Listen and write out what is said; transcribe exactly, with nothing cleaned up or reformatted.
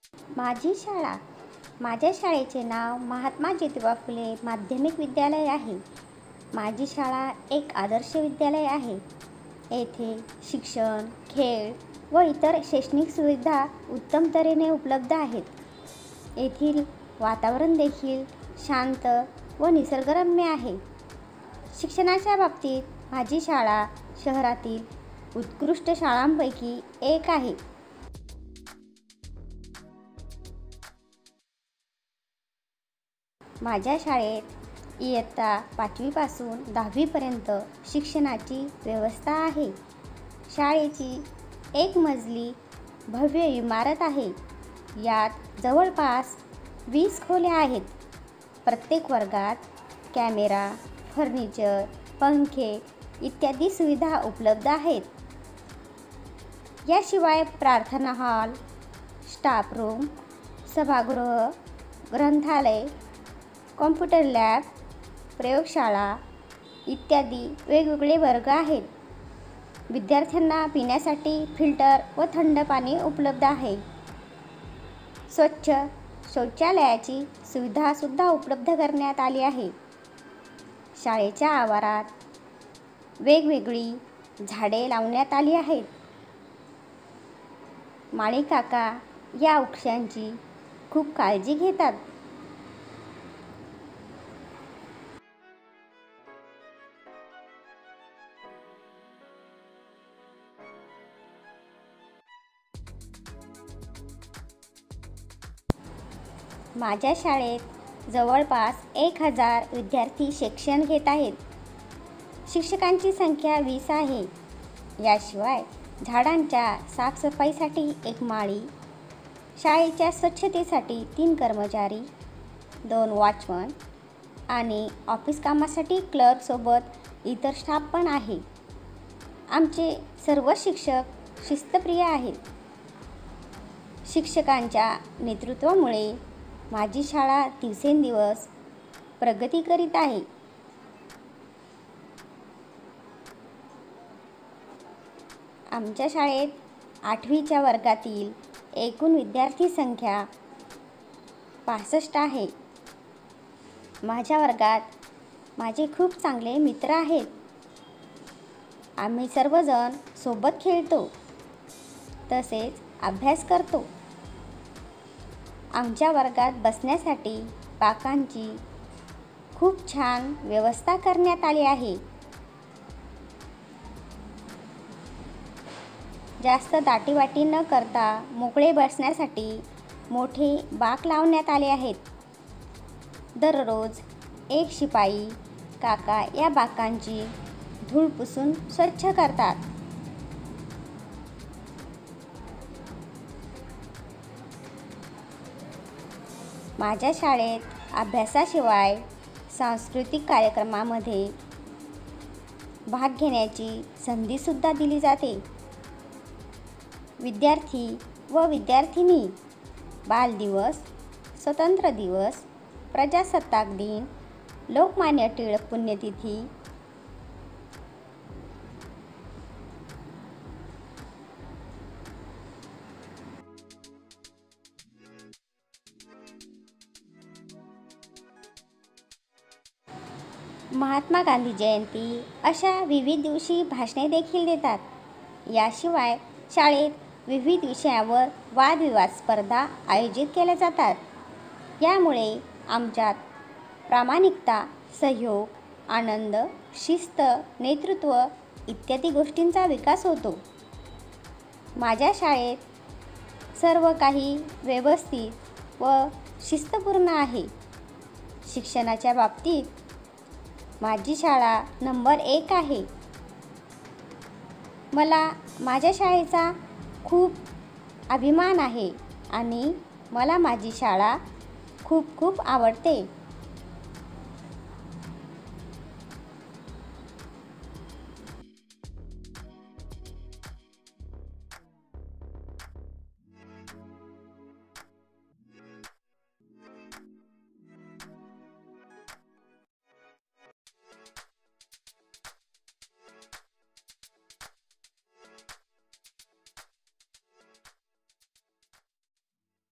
माझी शाळा. माझ्या शाळेचे नाव महात्मा ज्योतिबा फुले माध्यमिक विद्यालय आहे. माझी शाळा एक आदर्श विद्यालय आहे. येथे शिक्षण, खेळ व इतर शैक्षणिक सुविधा उत्तम तऱ्हेने उपलब्ध आहेत. येथील वातावरण देखील शांत व निसर्गरम्य आहे. शिक्षणाच्या बाबतीत माझी शाळा शहरातील उत्कृष्ट शाळांपैकी एक आहे. माझ्या शाळेत इयत्ता पाचवीपासून दहावीपर्यंत शिक्षणाची व्यवस्था आहे. शाळेची एक मजली भव्य इमारत आहे. यात जवळपास वीस खोल्या आहेत. प्रत्येक वर्गात कॅमेरा, फर्निचर, पंखे इत्यादी सुविधा उपलब्ध आहेत. याशिवाय प्रार्थना हॉल, स्टाफ रूम, सभागृह, ग्रंथालय, कॉम्प्युटर लॅब, प्रयोगशाळा इत्यादी वेगवेगळे वर्ग आहेत. विद्यार्थ्यांना पिण्यासाठी फिल्टर व थंड पाणी उपलब्ध आहे. स्वच्छ शौचालयाची सुविधासुद्धा उपलब्ध करण्यात आली आहे. शाळेच्या आवारात वेगवेगळी झाडे लावण्यात आली आहेत. माळी काका या वृक्षांची खूप काळजी घेतात. माझ्या शाळेत जवळपास एक हजार विद्यार्थी शिक्षण घेत आहेत. शिक्षकांची संख्या वीस आहे. याशिवाय झाडांच्या साफसफाईसाठी एक माळी, शाळेच्या स्वच्छतेसाठी तीन कर्मचारी, दोन वॉचमन आणि ऑफिस कामासाठी क्लर्कसोबत इतर स्टाफ पण आहे. आमचे सर्व शिक्षक शिस्तप्रिय आहेत. शिक्षकांच्या नेतृत्वामुळे माझी शाळा दिवसेंदिवस प्रगती करीत आहे. आमच्या शाळेत आठवीच्या वर्गातील एकूण विद्यार्थी संख्या पासष्ट आहे. माझ्या वर्गात माझे खूप चांगले मित्र आहेत. आम्ही सर्वजण सोबत खेळतो तसेच अभ्यास करतो. आमच्या वर्गात बसण्यासाठी बाकांची खूप छान व्यवस्था करण्यात आली आहे. जास्त दाटीवाटी न करता मोकळे बसण्यासाठी मोठे बाक लावण्यात आले आहेत. दररोज एक शिपाई काका या बाकांची धूळ पुसून स्वच्छ करतात. माझ्या शाळेत अभ्यासाशिवाय सांस्कृतिक कार्यक्रमामध्ये भाग घेण्याची संधीसुद्धा दिली जाते. विद्यार्थी व विद्यार्थिनी बालदिवस, स्वतंत्र दिवस, प्रजासत्ताक दिन, लोकमान्य टिळक पुण्यतिथी, महात्मा गांधी जयंती अशा विविध दिवशी भाषणे देखील देतात. याशिवाय शाळेत विविध विषयावर वादविवाद स्पर्धा आयोजित केल्या जातात. यामुळे आमच्यात प्रामाणिकता, सहयोग, आनंद, शिस्त, नेतृत्व इत्यादी गोष्टींचा विकास होतो. माझ्या शाळेत सर्व काही व्यवस्थित व शिस्तपूर्ण आहे. शिक्षणाच्या बाबतीत माझी शाळा नंबर एक आहे. मला माझ्या शाळेचा खूप अभिमान आहे आणि मला माझी शाळा खूप खूप आवडते.